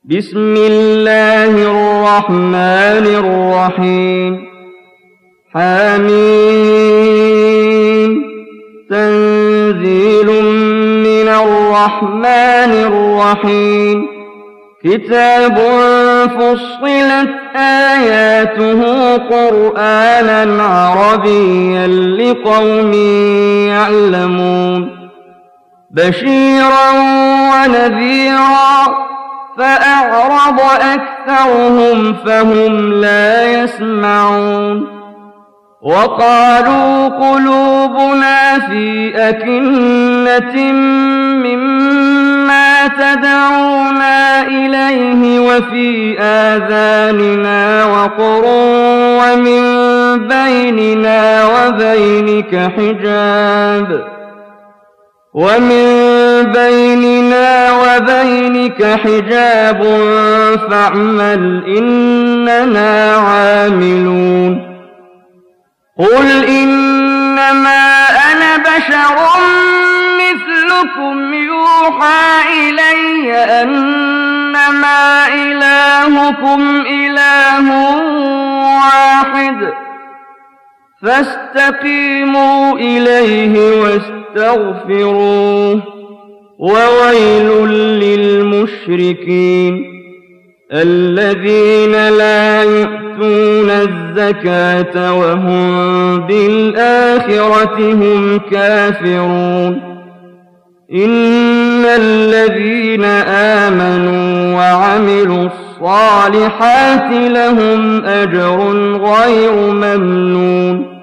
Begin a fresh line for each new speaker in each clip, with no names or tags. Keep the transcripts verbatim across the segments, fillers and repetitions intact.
بسم الله الرحمن الرحيم حميم تنزيل من الرحمن الرحيم كتاب فصلت آياته قرآنا عربيا لقوم يعلمون بشيرا ونذيرا فأعرض أكثرهم فهم لا يسمعون وقالوا قلوبنا في أكنة مما تدعونا إليه وفي آذاننا وقر ومن بيننا وبينك حجاب ومن بيننا وبينك حجاب فاعمل إننا عاملون قل إنما أنا بشر مثلكم يوحى إلي أنما إلهكم إله واحد فاستقيموا إليه واستغفروه وويل للمشركين الذين لا يؤتون الزكاة وهم بالآخرة هم كافرون إن الذين آمنوا وعملوا الصالحات لهم أجر غير ممنون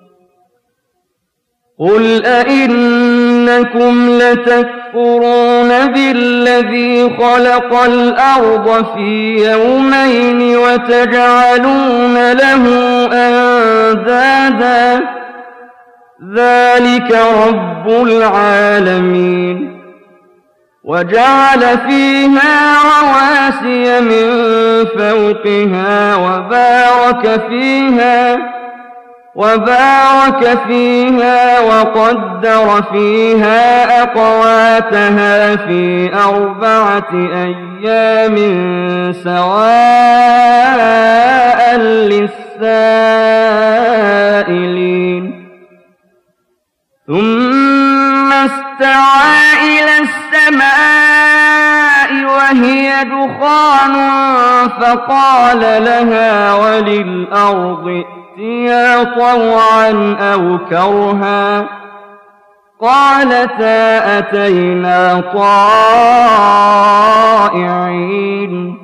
قل أئنكم لتكفرون بالذي خلق الأرض في يومين وتجعلون له أندادا ذلك رب العالمين وجعل فيها رواسي من فوقها وبارك فيها وبارك فيها وقدر فيها أقواتها في أربعة أيام سواء للسائلين ثم استوى إلى السماء وهي دخان فقال لها وللأرض ائتيا طوعا أو كرها قالتا أتينا طائعين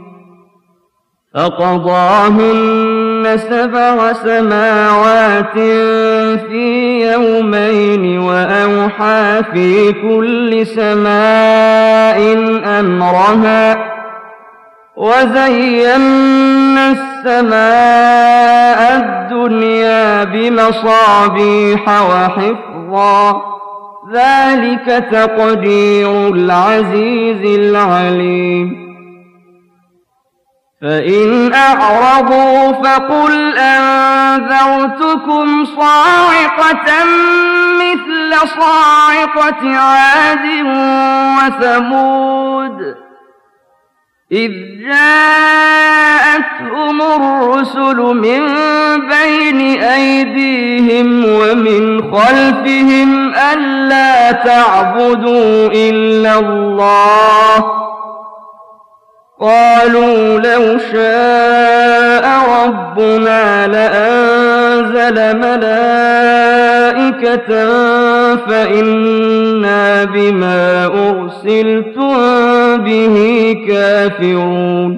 فقضاهن سبع سماوات في يومين وأوحى في كل سماء أمرها وزينا السماء الدنيا بمصابيح وحفظا ذلك تقدير العزيز العليم فإن أعرضوا فقل أنذرتكم صاعقة مثل صاعقة عاد وثمود إذ جاءتهم الرسل من بين أيديهم ومن خلفهم ألا تعبدوا إلا الله قالوا لو شاء ربنا لأنزل ملائكة فإنا بما أرسلتم به كافرون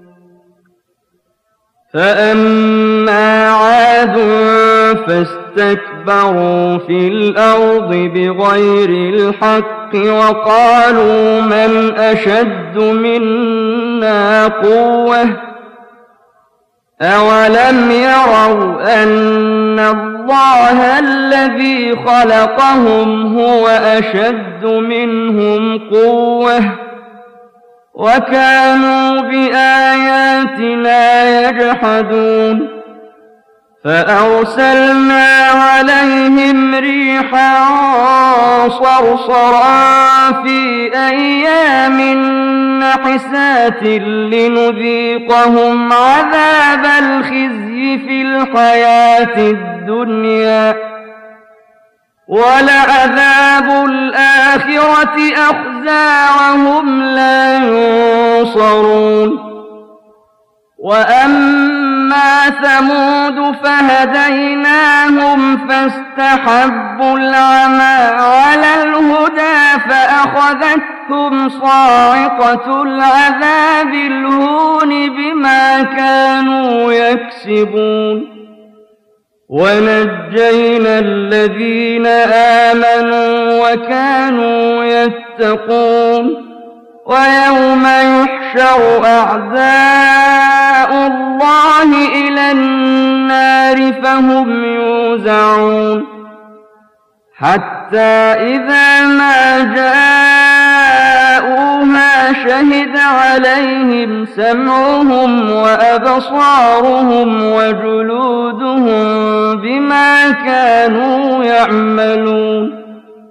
فأما عاد فاستكبروا في الأرض بغير الحق وقالوا من أشد منا قوة أولم يروا أن الله الذي خلقهم هو أشد منهم قوة وكانوا بآياتنا يجحدون فأرسلنا عليهم ريحا صرصرا في أيام حسات لنذيقهم عذاب الخزي في الحياة الدنيا ولعذاب الآخرة أخزى وهم لا ينصرون وأما ثمود فهديناهم فاستحبوا العمى على الهدى فأخذتهم صاعقة العذاب الهون بما كانوا يكسبون ونجينا الذين آمنوا وكانوا يتقون ويوم يحشر أعداء الله إلى النار فهم يوزعون حتى إذا ما جاءوها شهد عليهم سمعهم وأبصارهم وجلودهم بما كانوا يعملون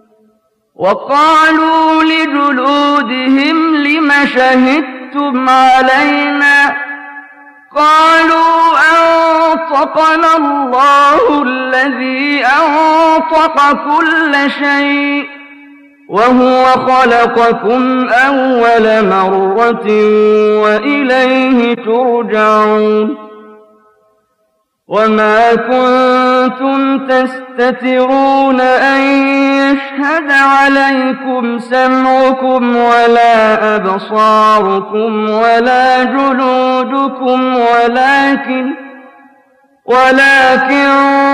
وقالوا لجلودهم لم شهدتم علينا قالوا أنطقنا الله الذي أنطق كل شيء وهو خلقكم أول مرة وإليه ترجعون وما كنتم تستترون أن يشهد عليكم سمعكم ولا أبصاركم ولا جلودكم ولكن ولكن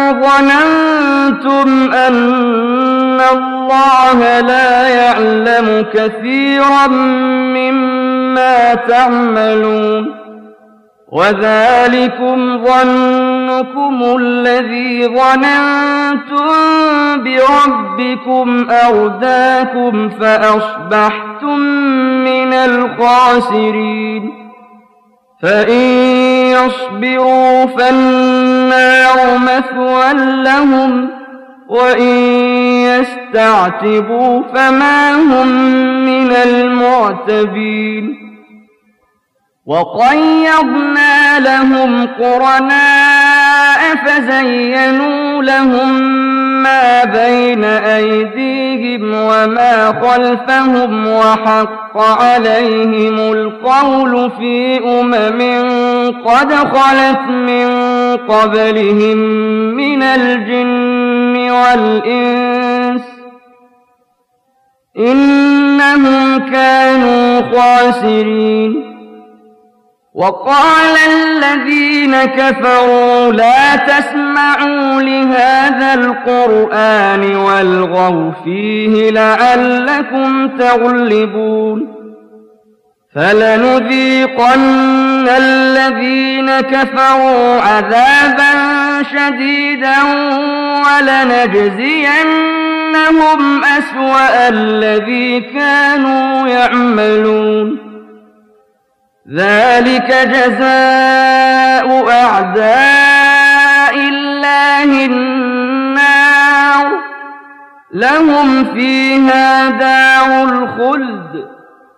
ظننتم أن الله لا يعلم كثيرا مما تعملون وذلكم ظنكم الذي ظننتم بربكم أرداكم فأصبحتم من الخاسرين فإن يصبروا فالنار مثوى لهم وإن يستعتبوا فما هم من المعتبين وقيضنا لهم قرناء فزينوا لهم ما بين أيديهم وما خلفهم وحق عليهم القول في أمم قد خلت من قبلهم من الجن والإنس إنهم كانوا خاسرين وقال الذين كفروا لا تسمعوا لهذا القرآن والغوا فيه لعلكم تغلبون فلنذيقن الذين كفروا عذابا شديدا ولنجزينهم أسوأ الذي كانوا يعملون ذلك جزاء أعداء الله النار لهم فيها دار الخلد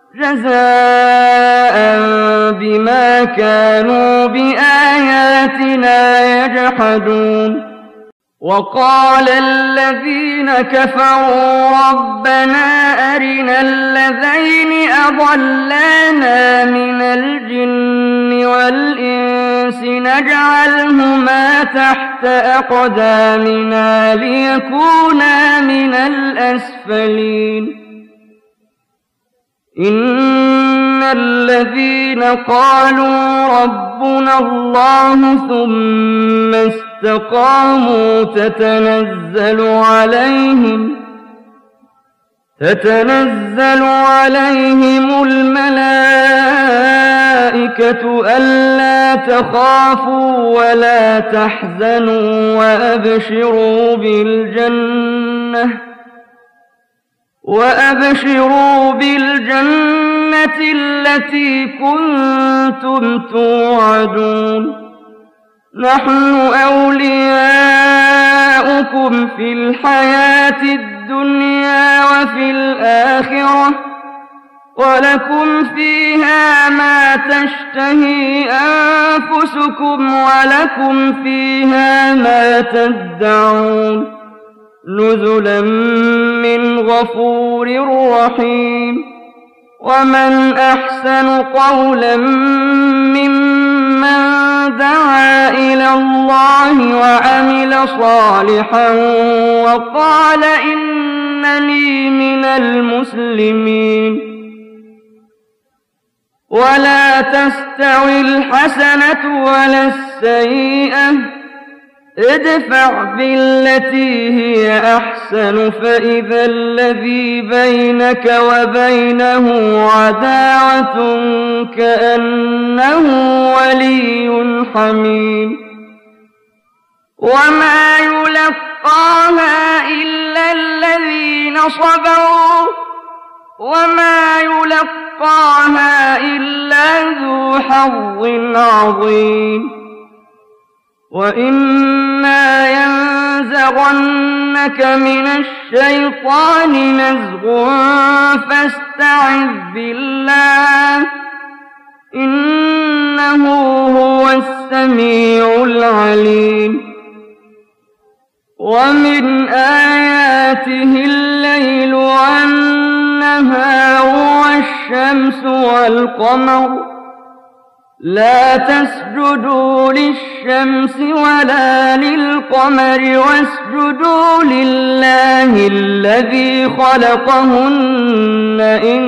جزاء بما كانوا بآياتنا يجحدون وقال الذين كفروا ربنا أرنا الذين أضلانا من الجن والإنس نجعلهما تحت أقدامنا ليكونا من الأسفلين إن الذين قالوا ربنا الله ثم استقاموا تتنزل عليهم تتنزل عليهم الملائكة ألا تخافوا ولا تحزنوا وأبشروا بالجنة وأبشروا بالجنة التي كنتم توعدون نحن أولياؤكم في الحياة الدنيا وفي الآخرة ولكم فيها ما تشتهي أنفسكم ولكم فيها ما تدعون نزلا من غفور رحيم ومن أحسن قولا ممن دعا إلى الله وعمل صالحا وقال إنني من المسلمين ولا تستوي الحسنة ولا السيئة ادفع بالتي هي أحسن فإذا الذي بينك وبينه عداوة كأنه ولي حميم وما يلقاها إلا الذين صبروا وما يلقاها إلا ذو حظ عظيم وإما ينزغنك من الشيطان نزغ فاستعذ بالله إنه هو السميع العليم ومن آياته الليل والنهار والشمس والقمر لا تسجدوا للشمس ولا للقمر واسجدوا لله الذي خلقهن إن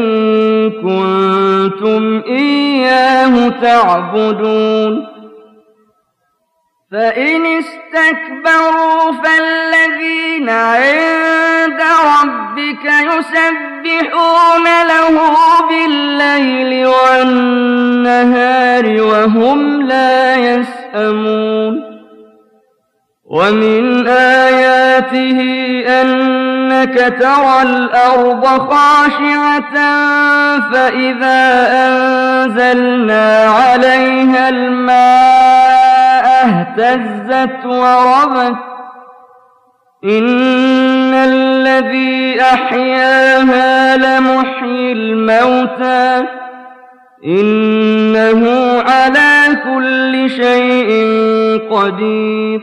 كنتم إياه تعبدون فإن استكبروا فالذين عند ربك يسبحون له بالليل والنهار وهم لا يسأمون ومن آياته أنك ترى الأرض خاشعة فإذا أنزلنا عليها الماء اهتزت وربت إن الذي أحياها لمحيي الموتى إنه على كل شيء قدير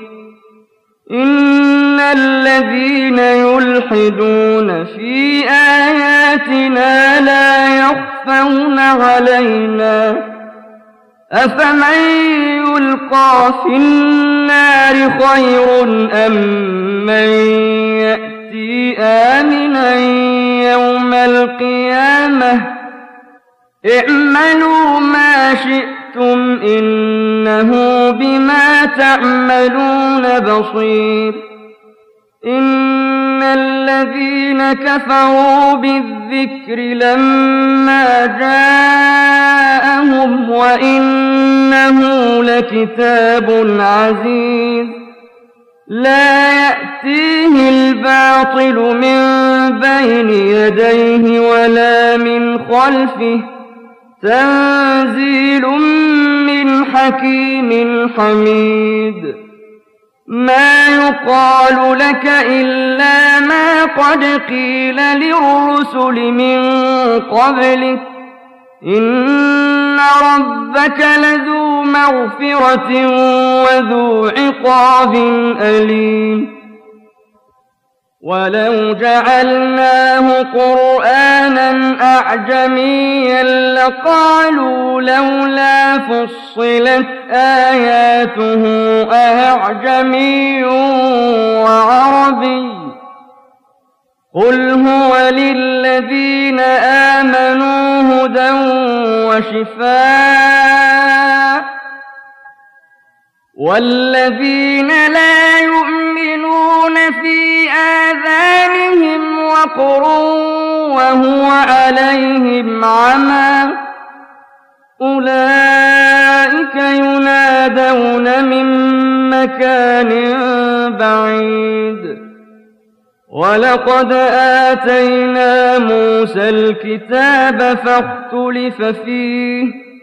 إن الذين يلحدون في آياتنا لا يخفون علينا أفمن يلقى في النار خير أم من يأتي آمنا يوم القيامة اعملوا ما شئتم إنه بما تعملون بصير إن الذين كفروا بالذكر لما جاءهم وإنه لكتاب عزيز لا يأتيه الباطل من بين يديه ولا من خلفه تنزيل من حكيم حميد ما يقال لك إلا ما قد قيل للرسل من قبلك إن ربك لذو مغفرة وذو عقاب أليم ولو جعلناه قرآنا أعجميا لقالوا لولا فصلت آياته أعجمي وعربي قل هو للذين آمنوا هدى وشفاء والذين لا يؤمنون في آذانهم وقر وهو عليهم عمى أولئك ينادون من مكان بعيد ولقد آتينا موسى الكتاب فاختلف فيه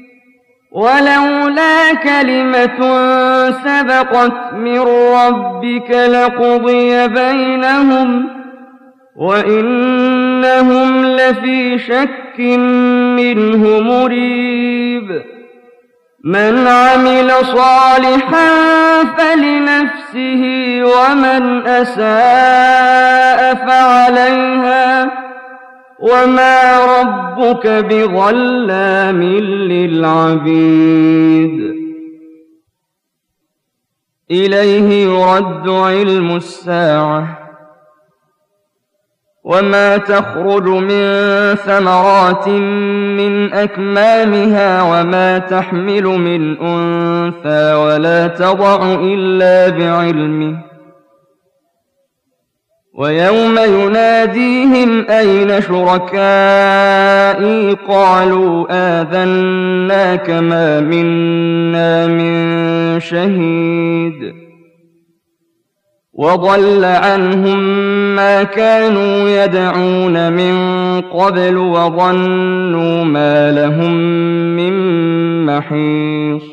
ولولا كلمة سبقت من ربك لقضي بينهم وإن إنهم لفي شك منه مريب من عمل صالحا فلنفسه ومن أساء فعليها وما ربك بظلام للعبيد إليه يرد علم الساعة وما تخرج من ثمرات من أكمامها وما تحمل من أنثى ولا تضع إلا بعلمه ويوم يناديهم أين شركائي قالوا آذناك ما منا من شهيد وضل عنهم ما كانوا يدعون من قبل وظنوا ما لهم من محيص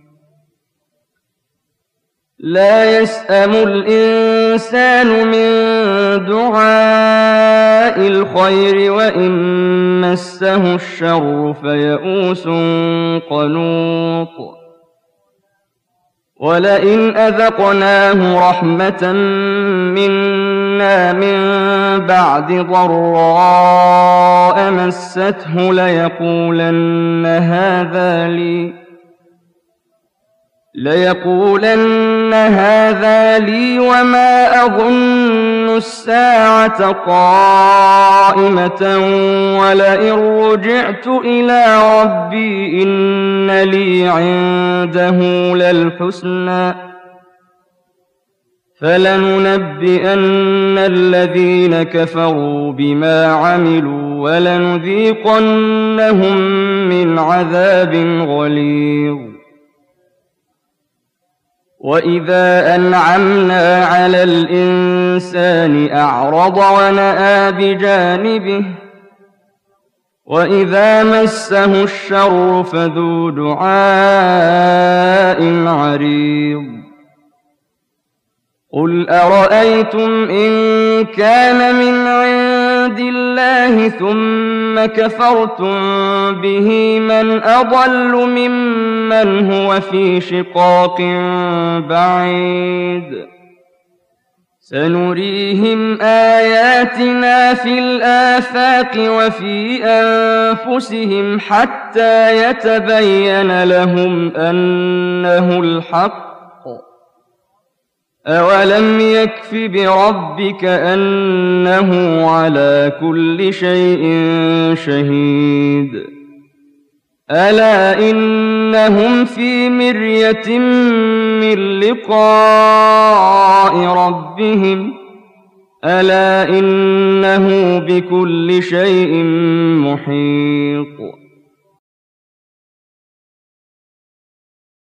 لا يسأم الإنسان من دعاء الخير وإن مسه الشر فيئوس قنوط ولئن أذقناه رحمة منا من بعد ضراء مسته ليقولن هذا لي ليقولن هذا لي وما أظن الساعة قائمة ولئن رجعت إلى ربي إن لي عنده للحسنى فلننبئن الذين كفروا بما عملوا ولنذيقنهم من عذاب غليظ وإذا أنعمنا على الإنسان أعرض ونأى بجانبه وإذا مسه الشر فذو دعاء عريض قل أرأيتم إن كان من عند الله ثم كفرتم به من أضل ممن هو في شقاق بعيد سنريهم آياتنا في الآفاق وفي أنفسهم حتى يتبين لهم أنه الحق أولم يكف بربك أنه على كل شيء شهيد ألا إنهم في مرية من لقاء ربهم ألا إنه بكل شيء محيط